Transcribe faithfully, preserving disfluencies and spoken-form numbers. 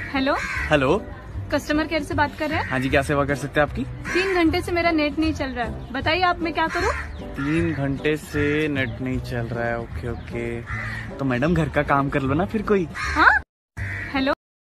Hello hello, customer care से बात कर रहे हैं। हाँ जी, क्या सेवा कर सकते हैं आपकी? तीन घंटे से मेरा नेट नहीं चल रहा है, बताइए आप मैं क्या करूँ? तीन घंटे से नेट नहीं चल रहा है। ओके ओके, तो मैडम घर का काम कर लो ना फिर कोई। हाँ